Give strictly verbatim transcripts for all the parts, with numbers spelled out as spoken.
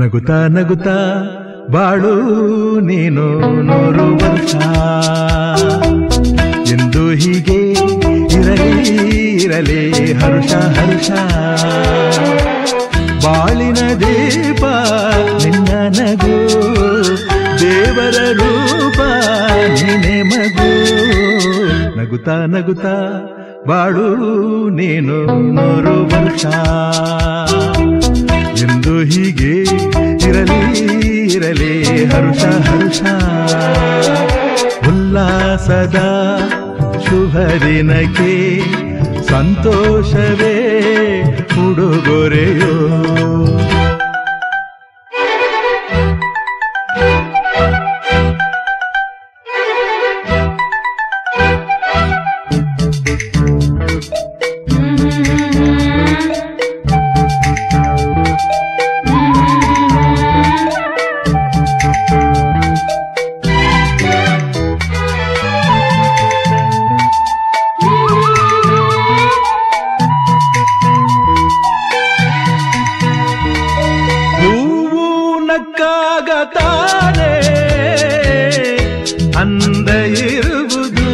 ನಗುತ್ತಾ ನಗುತ್ತಾ ಬಾಳು ನೀನು ನೂರು ವರ್ಷ ಎಂದು ಹೀಗೆ ಇರಲಿ ಇರಲಿ ಹರುಷ ಹರುಷ ಬಾಳಿನ ದೀಪ ನಿನ್ನ ನಗು ದೇವರ ರೂಪ ನೀನೆ ಮಗು ನಗುತ್ತಾ ನಗುತ್ತಾ ಬಾಳು ನೀನು ನೂರು ವರ್ಷ ಎಂದು ಹೀಗೆ ಇರಲಿ ಇರಲಿ ಹರುಷ ಹರುಷ ಉಲ್ಲಾಸದ ಶುಭ ದಿನಕ್ಕೆ ಸಂತೋಷವೇ ಉಡುಗೊರೆಯೋ ನಕ್ಕಾಗತಾನೆ ಅಂದ ಇರುವುದು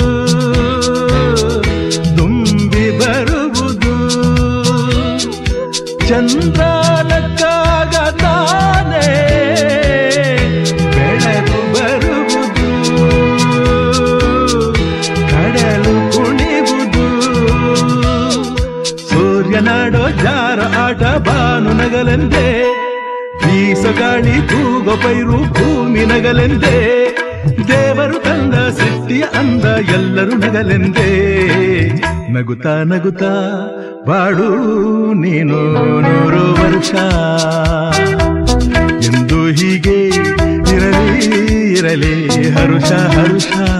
ತುಂಬಿ ಬರುವುದು ಚಂದ್ರ ನಕ್ಕಾಗತಾನೆ ಬೆಳಕು ಬರುವುದು ಕಡಲು ಕುಣಿವುದು ಸೂರ್ಯನಾಡೋ ಜಾರ ಆಟ ಬಾನು ನಗಲೆಂದೇ ಬೀಸಗಾಳಿ ತೂಗೋ ಪೈರು ಭೂಮಿ ನಗಲೆಂದೇ ದೇವರು ತಂದ ಸೃಷ್ಟಿಯ ಅಂದ ಎಲ್ಲರೂ ನಗಲೆಂದೇ ನಗುತ್ತಾ ನಗುತ್ತಾ ಬಾಳು ನೀನು ನೂರು ವರ್ಷ ಎಂದು ಹೀಗೆ ಇರಲಿ ಇರಲಿ ಹರುಷ ಹರುಷ